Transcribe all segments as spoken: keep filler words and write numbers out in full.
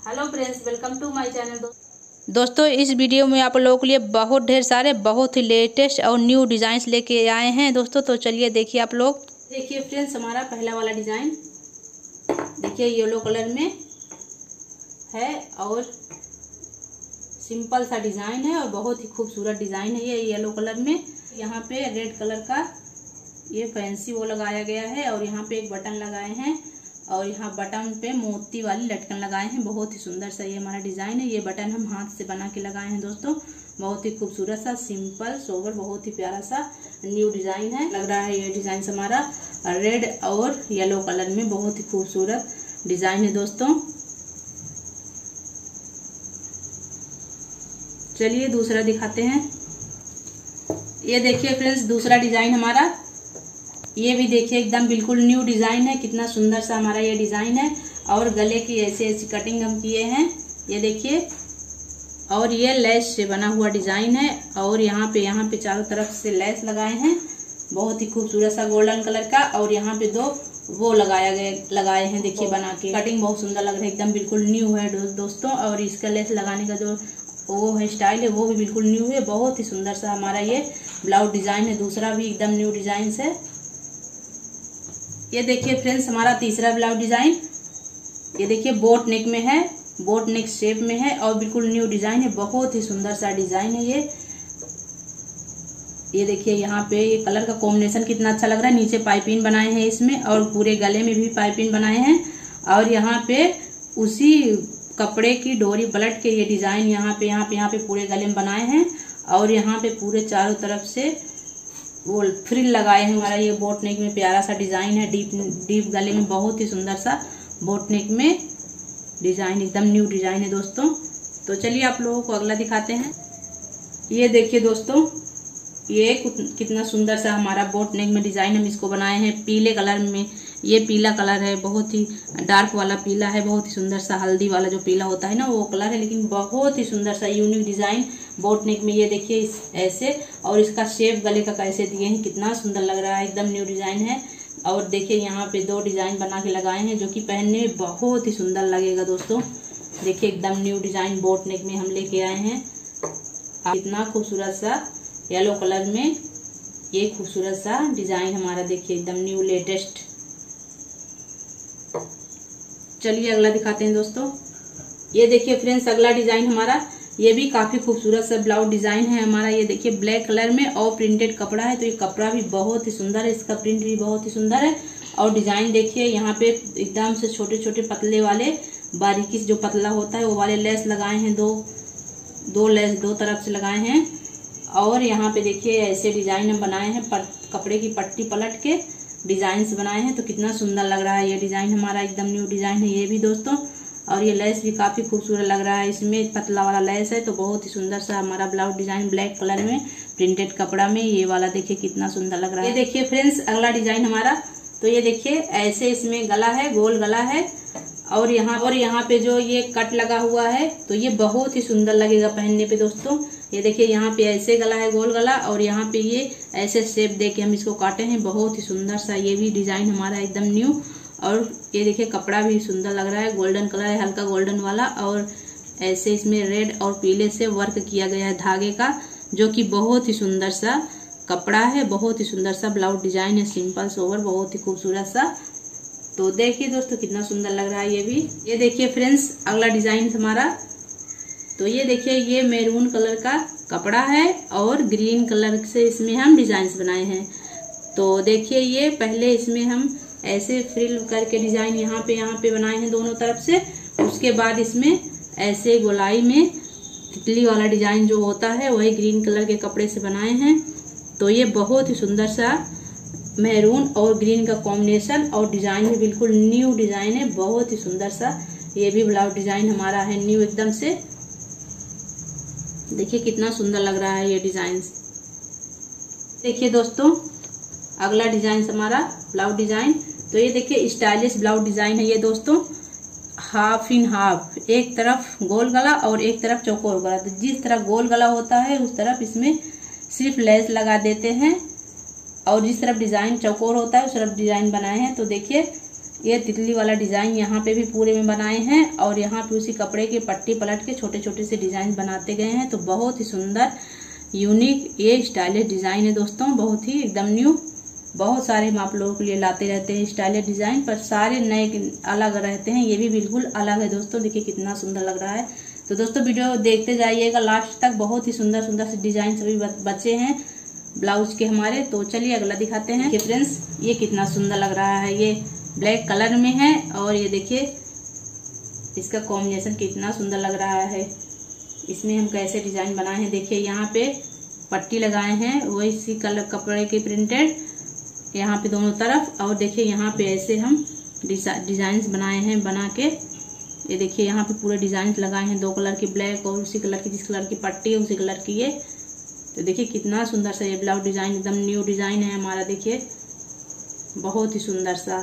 Hello friends, welcome to my channel. दोस्तों इस video में आप लोगों के लिए बहुत ढेर सारे बहुत ही लेटेस्ट और न्यू डिज़ाइंस लेके आए हैं दोस्तों। तो चलिए देखिए आप लोग। देखिए फ्रेंड्स, हमारा पहला वाला डिज़ाइन देखिए येलो कलर में है और सिंपल सा डिज़ाइन है और बहुत ही खूबसूरत डिज़ाइन है ये येलो कलर में। यहाँ पे रेड कलर का ये फैंसी वो लगाया गया है और यहाँ पे एक बटन लगाए हैं और यहाँ बटन पे मोती वाली लटकन लगाए हैं। बहुत ही सुंदर सा ये हमारा डिज़ाइन है। ये बटन हम हाथ से बना के लगाए हैं दोस्तों। बहुत ही खूबसूरत सा सिंपल सोबर बहुत ही प्यारा सा न्यू डिज़ाइन है। लग रहा है ये डिज़ाइन हमारा रेड और येलो कलर में बहुत ही खूबसूरत डिज़ाइन है दोस्तों। चलिए दूसरा दिखाते हैं। ये देखिए फ्रेंड्स, दूसरा डिज़ाइन हमारा ये भी देखिए एकदम बिल्कुल न्यू डिज़ाइन है। कितना सुंदर सा हमारा ये डिज़ाइन है और गले की ऐसी ऐसी कटिंग हम किए हैं, ये देखिए। और ये लेस से बना हुआ डिज़ाइन है और यहाँ पे यहाँ पे चारों तरफ से लेस लगाए हैं। बहुत ही खूबसूरत सा गोल्डन कलर का और यहाँ पे दो वो लगाया गए लगाए हैं देखिए बना के। कटिंग बहुत सुंदर लग रहा है, एकदम बिल्कुल न्यू है दोस्तों। और इसका लेस लगाने का जो वो है स्टाइल है वो भी बिल्कुल न्यू है। बहुत ही सुंदर सा हमारा ये ब्लाउज डिज़ाइन है। दूसरा भी एकदम न्यू डिज़ाइन है। ये देखिए फ्रेंड्स, हमारा तीसरा ब्लाउज डिजाइन ये देखिए बोट नेक में है, बोट नेक शेप में है और बिल्कुल न्यू डिजाइन है। बहुत ही सुंदर सा डिजाइन है ये। ये देखिए यहाँ पे ये कलर का कॉम्बिनेशन कितना अच्छा लग रहा है। नीचे पाइपिंग बनाए हैं इसमें और पूरे गले में भी पाइपिंग बनाए हैं और यहाँ पे उसी कपड़े की डोरी पलट के ये डिजाइन यहाँ पे यहाँ पे यहाँ पे पूरे गले में बनाए हैं और यहाँ पे पूरे चारों तरफ से वो फ्रिल लगाए हैं। हमारा ये बोट नेक में प्यारा सा डिजाइन है। डीप डीप गले में बहुत ही सुंदर सा बोट नेक में डिजाइन, एकदम न्यू डिजाइन है दोस्तों। तो चलिए आप लोगों को अगला दिखाते हैं। ये देखिए दोस्तों, ये कितना सुंदर सा हमारा बोट नेक में डिजाइन हम इसको बनाए हैं पीले कलर में। ये पीला कलर है, बहुत ही डार्क वाला पीला है। बहुत ही सुंदर सा हल्दी वाला जो पीला होता है ना वो कलर है, लेकिन बहुत ही सुंदर सा यूनिक डिजाइन बोट नेक में। ये देखिए इस ऐसे और इसका शेप गले का कैसे दिए हैं, कितना सुंदर लग रहा है, एकदम न्यू डिजाइन है। और देखिए यहाँ पे दो डिजाइन बना के लगाए हैं जो कि पहनने में बहुत ही सुंदर लगेगा दोस्तों। देखिए एकदम न्यू डिजाइन बोट नेक में हम लेके आए हैं। कितना खूबसूरत सा येलो कलर में ये खूबसूरत सा डिजाइन हमारा देखिए एकदम न्यू लेटेस्ट। चलिए अगला दिखाते हैं दोस्तों। ये देखिए फ्रेंड्स, अगला डिजाइन हमारा ये भी काफी खूबसूरत सा ब्लाउज डिजाइन है हमारा। ये देखिए ब्लैक कलर में और प्रिंटेड कपड़ा है, तो ये कपड़ा भी बहुत ही सुंदर है, इसका प्रिंट भी बहुत ही सुंदर है। और डिजाइन देखिए यहाँ पे एकदम से छोटे छोटे पतले वाले बारीकी से जो पतला होता है वो वाले लेस लगाए हैं। दो दो लेस दो तरफ से लगाए हैं और यहाँ पे देखिए ऐसे डिजाइन हम बनाए हैं। कपड़े की पट्टी पलट के डिजाइन बनाए हैं, तो कितना सुंदर लग रहा है ये डिजाइन हमारा, एकदम न्यू डिजाइन है ये भी दोस्तों। और ये लेस भी काफी खूबसूरत लग रहा है, इसमें पतला वाला लेस है, तो बहुत ही सुंदर सा हमारा ब्लाउज डिजाइन ब्लैक कलर में प्रिंटेड कपड़ा में ये वाला देखिए कितना सुंदर लग रहा है। ये देखिए फ्रेंड्स, अगला डिजाइन हमारा तो ये देखिए ऐसे इसमें गला है, गोल गला है और यहाँ और यहाँ पे जो ये कट लगा हुआ है तो ये बहुत ही सुंदर लगेगा पहनने पे दोस्तों। ये देखिए यहाँ पे ऐसे गला है गोल गला और यहाँ पे ये ऐसे शेप दे के हम इसको काटे हैं। बहुत ही सुंदर सा ये भी डिजाइन हमारा एकदम न्यू। और ये देखिए कपड़ा भी सुंदर लग रहा है, गोल्डन कलर है, हल्का गोल्डन वाला और ऐसे इसमें रेड और पीले से वर्क किया गया है धागे का, जो कि बहुत ही सुंदर सा कपड़ा है। बहुत ही सुंदर सा ब्लाउज डिजाइन है, सिंपल सोवर बहुत ही खूबसूरत सा। तो देखिए दोस्तों कितना सुंदर लग रहा है ये भी। ये देखिए फ्रेंड्स, अगला डिजाइन हमारा तो ये देखिए ये मैरून कलर का कपड़ा है और ग्रीन कलर से इसमें हम डिजाइन बनाए हैं। तो देखिए ये पहले इसमें हम ऐसे फ्रिल करके डिजाइन यहाँ पे यहाँ पे बनाए हैं दोनों तरफ से। उसके बाद इसमें ऐसे गोलाई में तितली वाला डिजाइन जो होता है वही ग्रीन कलर के कपड़े से बनाए हैं। तो ये बहुत ही सुंदर सा मैरून और ग्रीन का कॉम्बिनेशन और डिजाइन भी बिल्कुल न्यू डिजाइन है। बहुत ही सुंदर सा ये भी ब्लाउज डिजाइन हमारा है न्यू एकदम से। देखिए कितना सुंदर लग रहा है ये डिजाइन। देखिए दोस्तों अगला डिजाइन हमारा ब्लाउज डिजाइन तो ये देखिए स्टाइलिश ब्लाउज डिजाइन है ये दोस्तों। हाफ इन हाफ, एक तरफ गोल गला और एक तरफ चौकोर गला। तो जिस तरफ गोल गला होता है उस तरफ इसमें सिर्फ लेस लगा देते हैं और जिस तरफ डिजाइन चौकोर होता है उस तरफ डिजाइन बनाए हैं। तो देखिए ये तितली वाला डिजाइन यहाँ पे भी पूरे में बनाए हैं और यहाँ पे उसी कपड़े के पट्टी पलट के छोटे छोटे से डिजाइन बनाते गए हैं। तो बहुत ही सुंदर यूनिक ये स्टाइलिश डिजाइन है दोस्तों, बहुत ही एकदम न्यू। बहुत सारे हम आप लोगों के लिए लाते रहते हैं स्टाइलिश डिजाइन, पर सारे नए अलग रहते हैं। ये भी बिल्कुल अलग है दोस्तों, देखिए कितना सुंदर लग रहा है। तो दोस्तों वीडियो देखते जाइएगा लास्ट तक, बहुत ही सुंदर सुंदर से डिजाइन सभी बचे हैं ब्लाउज के हमारे। तो चलिए अगला दिखाते हैं। देखिए फ्रेंड्स, ये कितना सुंदर लग रहा है, ये ब्लैक कलर में है और ये देखिए इसका कॉम्बिनेशन कितना सुंदर लग रहा है। इसमें हम कैसे डिजाइन बनाए हैं, देखिए यहाँ पे पट्टी लगाए हैं वही इसी कलर कपड़े के प्रिंटेड यहाँ पे दोनों तरफ, और देखिए यहाँ पे ऐसे हम डिजाइन बनाए हैं बना के। ये देखिए यहाँ पे पूरे डिजाइन लगाए हैं, दो कलर की ब्लैक और उसी कलर की, जिस कलर की पट्टी है उसी कलर की ये। तो देखिए कितना सुंदर सा ये ब्लाउज डिजाइन, एकदम न्यू डिजाइन है हमारा। देखिए बहुत ही सुंदर सा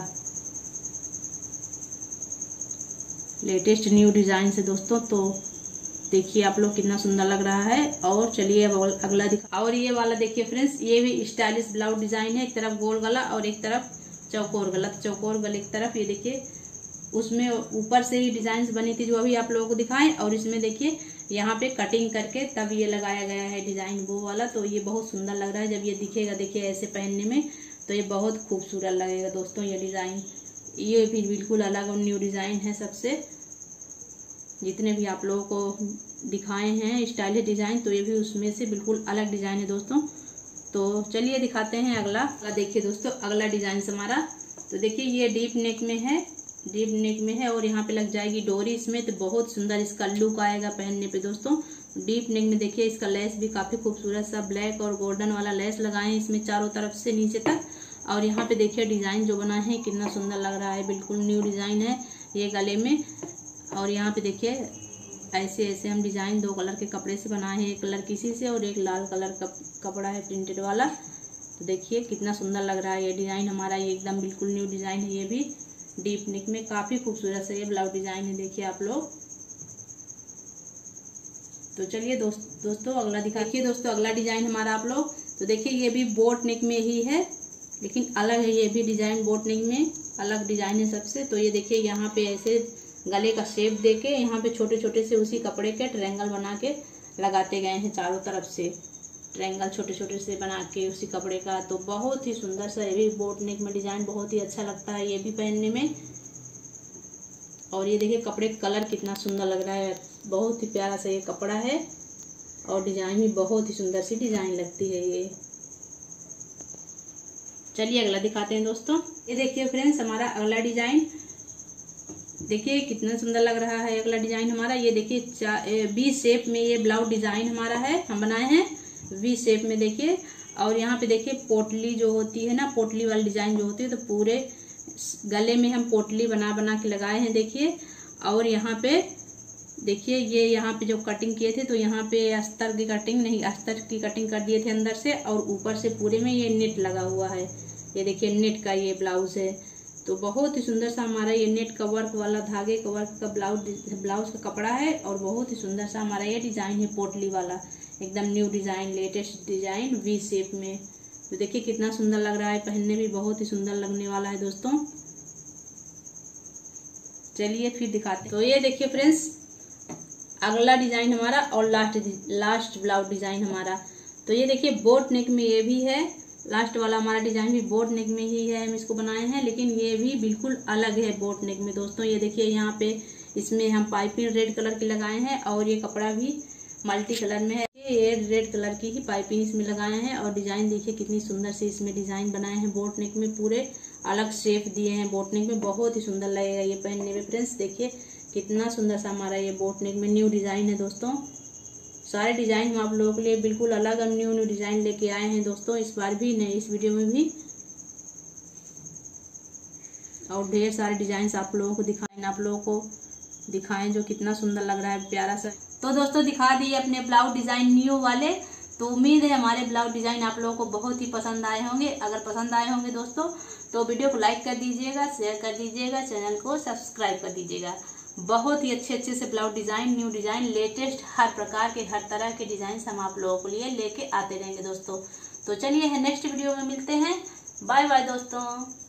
लेटेस्ट न्यू डिजाइन से दोस्तों। तो देखिए आप लोग कितना सुंदर लग रहा है। और चलिए अब अगला दिखा। और ये वाला देखिए फ्रेंड्स, ये भी स्टाइलिश ब्लाउज डिजाइन है, एक तरफ गोल गला और एक तरफ चौकोर गला। चौकोर गले की तरफ ये देखिए उसमें ऊपर से ही डिजाइन बनी थी जो अभी आप लोगों को दिखाएं, और इसमें देखिए यहाँ पे कटिंग करके तब ये लगाया गया है डिजाइन वो वाला। तो ये बहुत सुंदर लग रहा है जब ये दिखेगा, देखिए ऐसे पहनने में तो ये बहुत खूबसूरत लगेगा दोस्तों ये डिजाइन। ये भी बिल्कुल अलग और न्यू डिजाइन है सबसे, जितने भी आप लोगों को दिखाए हैं स्टाइलिश डिजाइन, तो ये भी उसमें से बिल्कुल अलग डिजाइन है दोस्तों। तो चलिए दिखाते हैं अगला। देखिए दोस्तों अगला डिजाइन हमारा, तो देखिए ये डीप नेक में है, डीप नेक में है और यहाँ पे लग जाएगी डोरी इसमें। तो बहुत सुंदर इसका लुक आएगा पहनने पे दोस्तों। डीप नेक में देखिए इसका लेस भी काफी खूबसूरत सा ब्लैक और गोल्डन वाला लेस लगाए हैं इसमें चारों तरफ से नीचे तक। और यहाँ पे देखिए डिजाइन जो बना है कितना सुंदर लग रहा है, बिल्कुल न्यू डिजाइन है ये गले में। और यहाँ पे देखिए ऐसे ऐसे हम डिजाइन दो कलर के कपड़े से बनाए हैं, एक कलर किसी से और एक लाल कलर का कपड़ा है प्रिंटेड वाला। तो देखिए कितना सुंदर लग रहा है ये डिजाइन हमारा, ये एकदम बिल्कुल न्यू डिजाइन है। ये भी डीप नेक में काफी खूबसूरत से ये ब्लाउज डिजाइन है, देखिए आप लोग। तो चलिए दोस्त, दोस्तों अगला दिखाइए दोस्तों अगला डिजाइन हमारा आप लोग। तो देखिए ये भी बोट नेक में ही है लेकिन अलग है, ये भी डिजाइन बोट नेक में अलग डिजाइन है सबसे। तो ये देखिए यहाँ पे ऐसे गले का शेप देके यहाँ पे छोटे छोटे से उसी कपड़े के ट्रायंगल बना के लगाते गए हैं चारों तरफ से, ट्रायंगल छोटे छोटे से बना के उसी कपड़े का। तो बहुत ही सुंदर सा ये भी बोट नेक में डिजाइन, बहुत ही अच्छा लगता है ये भी पहनने में। और ये देखिए कपड़े का कलर कितना सुंदर लग रहा है, बहुत ही प्यारा सा ये कपड़ा है और डिजाइन भी बहुत ही सुंदर सी डिजाइन लगती है ये। चलिए अगला दिखाते हैं दोस्तों। ये देखिए फ्रेंड्स हमारा अगला डिजाइन, देखिए कितना सुंदर लग रहा है अगला डिजाइन हमारा। ये देखिए वी शेप में ये ब्लाउज डिजाइन हमारा है, हम बनाए हैं वी शेप में देखिए। और यहाँ पे देखिए पोटली जो होती है ना, पोटली वाली डिजाइन जो होती है, तो पूरे गले में हम पोटली बना बना के लगाए हैं देखिए। और यहाँ पे देखिए ये यहाँ पे जो कटिंग किए थे, तो यहाँ पे अस्तर की कटिंग नहीं, अस्तर की कटिंग कर दिए थे अंदर से, और ऊपर से पूरे में ये नेट लगा हुआ है। ये देखिए नेट का ये ब्लाउज है। तो बहुत ही सुंदर सा हमारा ये नेट का वर्क वाला धागे का वर्क का ब्लाउज ब्लाउज का कपड़ा है और बहुत ही सुंदर सा हमारा ये डिजाइन है पोटली वाला, एकदम new design, latest design V shape में। तो देखिए कितना सुंदर लग रहा है, पहनने भी बहुत ही सुंदर लगने वाला है दोस्तों। चलिए फिर दिखाते। तो ये देखिए फ्रेंड्स अगला डिजाइन हमारा और लास्ट लास्ट ब्लाउज डिजाइन हमारा। तो ये देखिए बोट नेक में ये भी है, लास्ट वाला हमारा डिजाइन भी बोट नेक में ही है, हम इसको बनाए हैं, लेकिन ये भी बिल्कुल अलग है बोट नेक में दोस्तों। ये देखिए यहाँ पे इसमें हम पाइपिंग रेड कलर की लगाए हैं और ये कपड़ा भी मल्टी कलर में है, ये रेड कलर की ही पाइपिंग इसमें लगाए हैं। और डिजाइन देखिए कितनी सुंदर से इसमें डिजाइन बनाए हैं बोट नेक में, पूरे अलग शेप दिए हैं बोट नेक में, बहुत ही सुंदर लगेगा ये पहनने में फ्रेंड्स। देखिए कितना सुंदर सा हमारा ये बोट नेक में न्यू डिजाइन है दोस्तों। सारे डिजाइन हम आप लोगों के लिए बिल्कुल अलग और न्यू न्यू डिजाइन लेके आए हैं दोस्तों, इस बार भी नए इस वीडियो में भी। और ढेर सारे डिजाइन आप लोगों को दिखाएं आप लोगों को दिखाएं जो कितना सुंदर लग रहा है, प्यारा सा। तो दोस्तों दिखा दिए अपने ब्लाउज डिजाइन न्यू वाले। तो उम्मीद है हमारे ब्लाउज डिजाइन आप लोगों को बहुत ही पसंद आए होंगे। अगर पसंद आए होंगे दोस्तों तो वीडियो को लाइक कर दीजिएगा, शेयर कर दीजिएगा, चैनल को सब्सक्राइब कर दीजिएगा। बहुत ही अच्छे अच्छे से blouse design, new design, latest हर प्रकार के हर तरह के डिजाइन हम आप लोगों के लिए लेके आते रहेंगे दोस्तों। तो चलिए नेक्स्ट वीडियो में मिलते हैं। बाय बाय दोस्तों।